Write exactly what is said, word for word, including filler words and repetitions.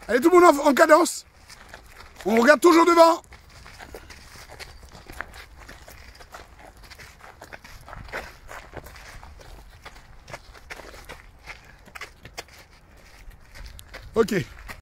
Allez, tout le monde en, en cadence. On regarde toujours devant. Ok.